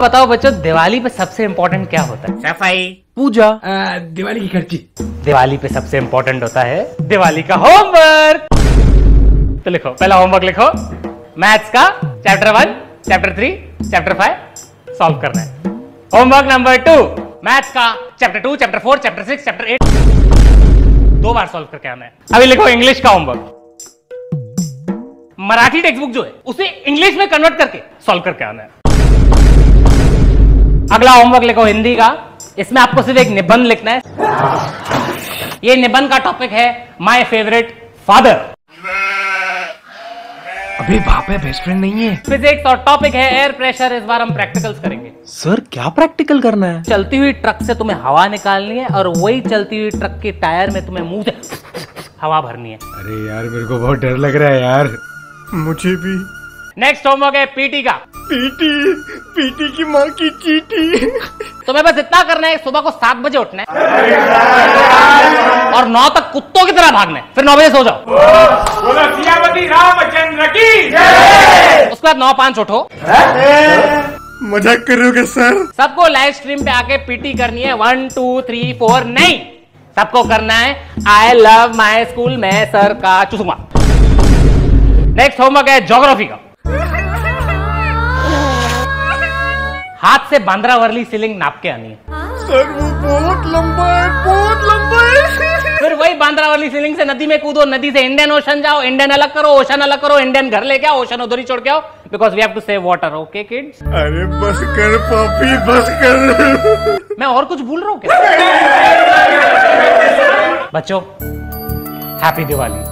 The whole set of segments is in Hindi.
बताओ बच्चों, दिवाली पे सबसे इम्पोर्टेंट क्या होता है? सफाई, पूजा, दिवाली की खर्ची। दिवाली पे सबसे इम्पोर्टेंट होता है दिवाली का होमवर्क। तो लिखो, पहला होमवर्क लिखो, मैथ्स का चैप्टर 1, चैप्टर 3, चैप्टर 5 सॉल्व करना है। होमवर्क नंबर 2, मैथ्स का चैप्टर 2, चैप्टर 4, चैप्टर 6, चैप्टर 8 2 बार सॉल्व करके आना है। अभी लिखो इंग्लिश का होमवर्क, मराठी टेक्स्ट बुक जो है उसे इंग्लिश में कन्वर्ट करके सॉल्व करके आना है। अगला होमवर्क लिखो हिंदी का, इसमें आपको सिर्फ एक निबंध लिखना है। ये निबंध का टॉपिक है माय फेवरेट फादर। अबे वहां पे बेस्ट फ्रेंड नहीं है। फिजिक्स और टॉपिक है एयर प्रेशर। इस बार हम प्रैक्टिकल्स करेंगे। सर क्या प्रैक्टिकल करना है? चलती हुई ट्रक से तुम्हें हवा निकालनी है और वही चलती हुई ट्रक के टायर में तुम्हें मुंह से हवा भरनी है। अरे यार मेरे को बहुत डर लग रहा है यार। मुझे भी। नेक्स्ट होमवर्क है पीटी का। पीटी की माँ की चीटी। तुम्हें बस इतना करना है, सुबह को 7 बजे उठना है और 9 तक कुत्तों की तरह भागना है, फिर 9 बजे सो जाओ। बोलो सियापति रामचंद्र की। उसके बाद 9:05 उठो। मजाक कर रहे हो क्या सर? सबको लाइव स्ट्रीम पे आके पीटी करनी है। 1 2 3 4 नहीं, सबको करना है आई लव माई स्कूल, मैं सर का चुसूंगा। नेक्स्ट होमवर्क है ज्योग्राफी का। हाथ से बांद्रावरली सीलिंग नाप के आनी है। सर वो बहुत लंबा है, बहुत लंबा है। फिर वही बांद्रावरली सीलिंग से नदी में कूदो, नदी से इंडियन ओशन जाओ, इंडियन अलग करो, ओशन अलग करो, इंडियन घर लेके आओ, ओशन उधर ही छोड़ के आओ, because we have to save water. Okay kids? अरे बस कर पापी, बस कर। मैं और कुछ भूल रहा हूं क्या? बच्चों हैप्पी दिवाली।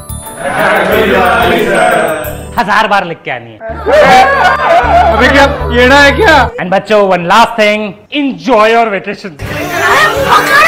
1000 बार लिख के आनी है। अबे क्या येड़ा है क्या? एंड बच्चों one last thing, enjoy your vacation.